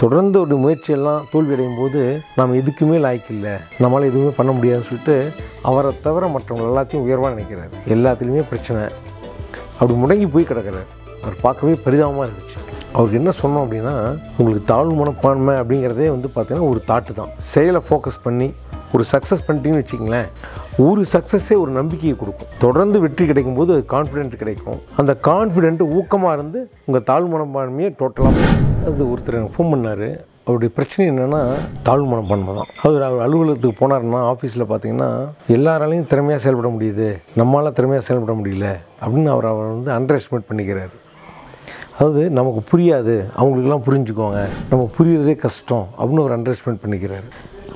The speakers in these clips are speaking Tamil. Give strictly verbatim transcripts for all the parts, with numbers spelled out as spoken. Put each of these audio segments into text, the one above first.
தொடர்ந்து ஒரு முயற்சியெல்லாம் தோல்வி அடையும் போது நாம் எதுக்குமே லாய்க்கு இல்லை, நம்மளால் எதுவுமே பண்ண முடியாதுன்னு சொல்லிட்டு அவரை தவிர மற்றவங்க எல்லாத்தையும் உயர்வாக நினைக்கிறார். எல்லாத்துலேயுமே பிரச்சனை, அப்படி முடங்கி போய் கிடக்கிறார். அவர் பார்க்கவே பரிதாபமாக இருந்துச்சு. அவருக்கு என்ன சொன்னோம் அப்படின்னா, உங்களுக்கு தாழ்வு மனப்பான்மை அப்படிங்கிறதே வந்து பார்த்திங்கன்னா ஒரு தாட்டு தான். செயலை ஃபோக்கஸ் பண்ணி ஒரு சக்ஸஸ் பண்ணிட்டீங்கன்னு வச்சிங்களேன், ஒரு சக்ஸஸே ஒரு நம்பிக்கையை கொடுக்கும். தொடர்ந்து வெற்றி கிடைக்கும் போது அது கான்ஃபிடென்ட் கிடைக்கும். அந்த கான்ஃபிடென்ட்டு ஊக்கமாக இருந்து உங்கள் தாழ்வு மனப்பான்மையை டோட்டலாக அது ஒருத்தர் எனக்கு ஃபோன் பண்ணார். அவருடைய பிரச்சனை என்னென்னா தாழ்வு மனப்பான்மை தான். அவர் அவர் அலுவலகத்துக்கு போனார்னா ஆஃபீஸில் பார்த்திங்கன்னா எல்லாராலையும் திறமையாக செயல்பட முடியுது, நம்மளால் திறமையாக செயல்பட முடியல அப்படின்னு அவர் அவர் வந்து அண்டர் எஸ்டிமேட் பண்ணிக்கிறார். அதாவது நமக்கு புரியாது, அவங்களுக்கெல்லாம் புரிஞ்சுக்குவாங்க, நம்ம புரியுறதே கஷ்டம் அப்படின்னு ஒரு அண்டர் எஸ்டிமேட் பண்ணிக்கிறார்.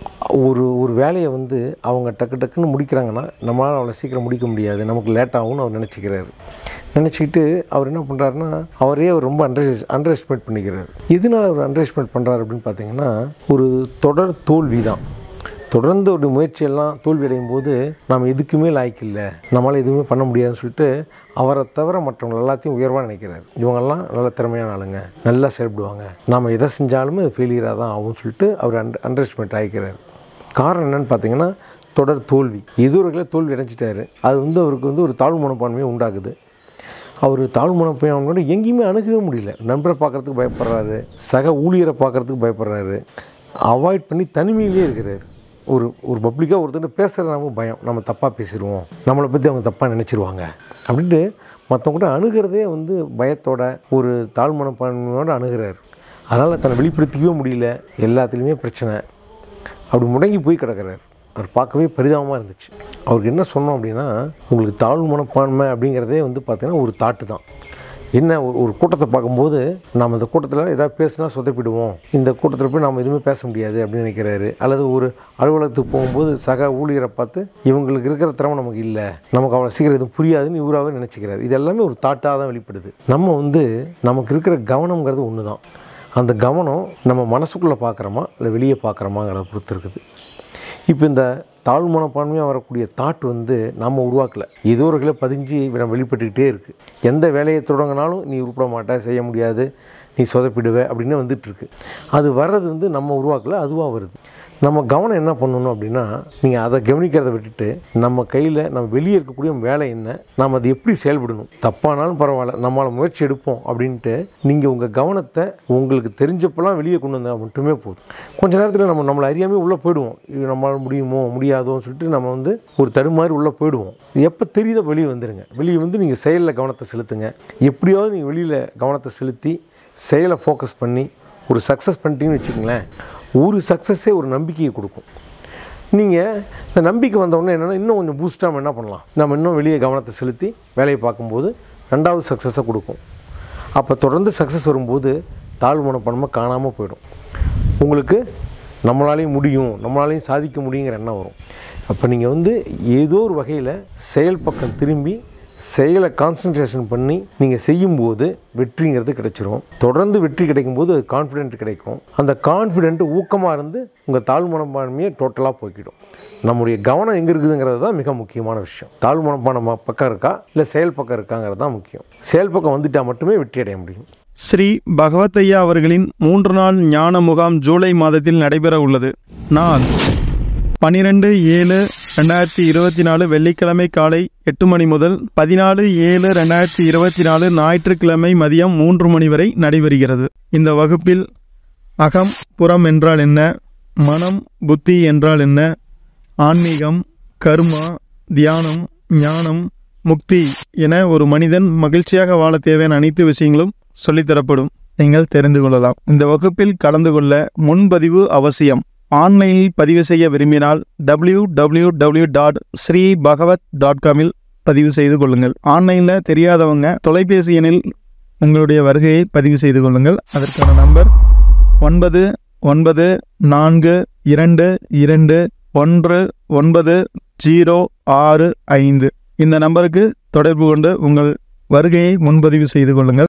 ஒரு ஒரு வேலையை வந்து அவங்க டக்கு டக்குன்னு முடிக்கிறாங்கன்னா நம்மளால் அவ்வளோ சீக்கிரம் முடிக்க முடியாது, நமக்கு லேட் ஆகும்னு அவர் நினச்சிக்கிறாரு. நினச்சிக்கிட்டு அவர் என்ன பண்ணுறாருன்னா, அவரே அவர் ரொம்ப அண்டர் அண்டர் எஸ்டிமேட் பண்ணிக்கிறார். எதனால் அவர் அண்டர் எஸ்டிமேட் பண்ணுறாரு அப்படின்னு பார்த்தீங்கன்னா, ஒரு தொடர் தோல்வி தான். தொடர்ந்து ஒரு முயற்சியெல்லாம் தோல்வி அடையும் போது நாம் எதுக்குமே லாய்க்கு இல்லை, நம்மளால் எதுவுமே பண்ண முடியாதுன்னு சொல்லிட்டு அவரை தவிர மற்றவங்க எல்லாத்தையும் உயர்வாக நினைக்கிறார். இவங்கெல்லாம் நல்ல திறமையான ஆளுங்க, நல்லா செயல்படுவாங்க, நாம் எதை செஞ்சாலுமே அது ஃபெயிலியராக தான் ஆகும்னு சொல்லிட்டு அவர் அண்டர் அண்டர் எஸ்டிமேட் ஆகிக்கிறார். காரணம் என்னென்னு பார்த்தீங்கன்னா, தொடர் தோல்வி. ஏதோ ஒரு வகையில் தோல்வி அடைஞ்சிட்டாரு. அது வந்து அவருக்கு வந்து ஒரு தாழ்வு மனப்பான்மையை உண்டாக்குது. அவர் தாழ்வு மனப்பான்மையோட எங்கேயுமே அணுகவே முடியல. நண்பரை பார்க்குறதுக்கு பயப்படுறாரு, சக ஊழியரை பார்க்குறதுக்கு பயப்படுறாரு, அவாய்ட் பண்ணி தனிமையிலே இருக்கிறார். ஒரு ஒரு பப்ளிக்காக ஒருத்தர் பேசுகிறது நமக்கு பயம், நம்ம தப்பாக பேசிடுவோம், நம்மளை பற்றி அவங்க தப்பாக நினச்சிருவாங்க அப்படின்ட்டு மற்றவங்கள்ட்ட அணுகிறதே வந்து பயத்தோட ஒரு தாழ்வு மனப்பான்மையோடு அணுகிறார். அதனால் தன்னை வெளிப்படுத்திக்கவே முடியல, எல்லாத்துலேயுமே பிரச்சனை, அப்படி முடங்கி போய் கிடக்கிறார். அவர் பார்க்கவே பரிதாபமாக இருந்துச்சு. அவருக்கு என்ன சொன்னோம் அப்படின்னா, உங்களுக்கு தாழ்வு மனப்பான்மை அப்படிங்கிறதே வந்து பார்த்திங்கன்னா ஒரு தாட்டு தான். என்ன ஒரு ஒரு கூட்டத்தை பார்க்கும்போது நாம் இந்த கூட்டத்தில் ஏதாவது பேசினா சொதப்பிடுவோம், இந்த கூட்டத்தில் போய் நாம் எதுவுமே பேச முடியாது அப்படின்னு நினைக்கிறாரு. அல்லது ஒரு அலுவலகத்துக்கு போகும்போது சக ஊழியரை பார்த்து இவங்களுக்கு இருக்கிற திறமை நமக்கு இல்லை, நமக்கு அவ்வளோ சீக்கிரம் எதுவும் புரியாதுன்னு இவராகவே நினச்சிக்கிறாரு. இது எல்லாமே ஒரு தாட்டாக தான் வெளிப்படுது. நம்ம வந்து நமக்கு இருக்கிற கவனங்கிறது ஒன்று தான். அந்த கவனம் நம்ம மனசுக்குள்ளே பார்க்குறோமா இல்லை வெளியே பார்க்குறோமாங்கிறத பொறுத்து இருக்குது. இப்போ இந்த தாழ்வு மனப்பான்மையாக வரக்கூடிய தாட் வந்து நம்ம உருவாக்கலை, ஏதோ ஒரு வகையில் பதிஞ்சு நம்ம வெளிப்பட்டுக்கிட்டே இருக்குது. எந்த வேலையை தொடங்கினாலும் நீ உருப்பட மாட்ட, செய்ய முடியாது, நீ சொதப்பிடுவே அப்படின்னு வந்துட்டுருக்கு. அது வர்றது வந்து நம்ம உருவாக்கலை, அதுவாக வருது. நம்ம கவனம் என்ன பண்ணணும் அப்படின்னா, நீங்கள் அதை கவனிக்கிறத விட்டுட்டு நம்ம கையில் நம்ம வெளியே இருக்கக்கூடிய வேலை என்ன, நாம் அதை எப்படி செயல்படணும், தப்பானாலும் பரவாயில்ல நம்மளால் முயற்சி எடுப்போம் அப்படின்ட்டு நீங்கள் உங்கள் கவனத்தை உங்களுக்கு தெரிஞ்சப்பெல்லாம் வெளியே கொண்டு வந்தால் மட்டுமே போதும். கொஞ்ச நேரத்தில் நம்ம நம்மளை அறியாமல் உள்ளே போயிடுவோம். இது நம்மளால் முடியுமோ முடியாதோன்னு சொல்லிட்டு நம்ம வந்து ஒரு தடுமாறி உள்ளே போயிடுவோம். எப்போ தெரியுதோ வெளியே வந்துடுங்க. வெளியே வந்து நீங்கள் செயலில் கவனத்தை செலுத்துங்க. எப்படியாவது நீங்கள் வெளியில் கவனத்தை செலுத்தி செயலை ஃபோக்கஸ் பண்ணி ஒரு சக்ஸஸ் பண்ணிட்டீங்கன்னு வச்சுக்கங்களேன், ஒரு சக்ஸஸே ஒரு நம்பிக்கையை கொடுக்கும். நீங்கள் இந்த நம்பிக்கை வந்தவுடனே என்னென்னா, இன்னும் கொஞ்சம் பூஸ்டாக நம்ம என்ன பண்ணலாம், நம்ம இன்னும் வெளியே கவனத்தை செலுத்தி வேலையை பார்க்கும்போது ரெண்டாவது சக்ஸஸை கொடுக்கும். அப்போ தொடர்ந்து சக்ஸஸ் வரும்போது தாழ்வு மனப்பான்மை காணாமல் போயிடும். உங்களுக்கு நம்மளாலேயும் முடியும், நம்மளாலேயும் சாதிக்க முடியுங்கிற எண்ணம் வரும். அப்போ நீங்கள் வந்து ஏதோ ஒரு வகையில் செயல் பக்கம் திரும்பி செயலை கான்சன்ட்ரேஷன் பண்ணி நீங்கள் செய்யும்போது வெற்றிங்கிறது கிடைச்சிரும். தொடர்ந்து வெற்றி கிடைக்கும்போது அது கான்ஃபிடென்ட் கிடைக்கும். அந்த கான்ஃபிடென்ட்டு ஊக்கமாக இருந்து உங்கள் தாழ்வு மனப்பான்மையை டோட்டலாக போய்க்கிடும். நம்முடைய கவனம் எங்கே இருக்குதுங்கிறது தான் மிக முக்கியமான விஷயம். தாழ்வு மனப்பான்மை பக்கம் இருக்கா இல்லை செயல் பக்கம் இருக்காங்கிறது தான் முக்கியம். செயல் பக்கம் வந்துட்டால் மட்டுமே வெற்றி அடைய முடியும். ஸ்ரீ பகவத் ஐயா அவர்களின் மூன்று நாள் ஞான முகாம் ஜூலை மாதத்தில் நடைபெற உள்ளது. நாள் பனிரெண்டு ஏழு ரெண்டாயிரத்தி இருபத்தி நாலு வெள்ளிக்கிழமை காலை எட்டு மணி முதல் பதினாலு ஏழு ரெண்டாயிரத்தி இருபத்தி நாலு ஞாயிற்றுக்கிழமை மதியம் மூன்று மணி வரை நடைபெறுகிறது. இந்த வகுப்பில் அகம் புறம் என்றால் என்ன, மனம் புத்தி என்றால் என்ன, ஆன்மீகம், கர்மா, தியானம், ஞானம், முக்தி என ஒரு மனிதன் மகிழ்ச்சியாக வாழ தேவையான அனைத்து விஷயங்களும் சொல்லித்தரப்படும். நீங்கள் தெரிந்து கொள்ளலாம். இந்த வகுப்பில் கலந்து கொள்ள முன்பதிவு அவசியம். ஆன்லைனில் பதிவு செய்ய விரும்பினால் W W W dot Shri Bhagavad dot காமில் பதிவு செய்து கொள்ளுங்கள். ஆன்லைனில் தெரியாதவங்க தொலைபேசி எண்ணில் உங்களுடைய வருகையை பதிவு செய்து கொள்ளுங்கள். அதற்கான நம்பர் ஒன்பது ஒன்பது நான்கு இரண்டு இரண்டு ஒன்று ஒன்பது ஜீரோ ஆறு ஐந்து. இந்த நம்பருக்கு தொடர்பு கொண்டு உங்கள் வருகையை முன்பதிவு செய்து கொள்ளுங்கள்.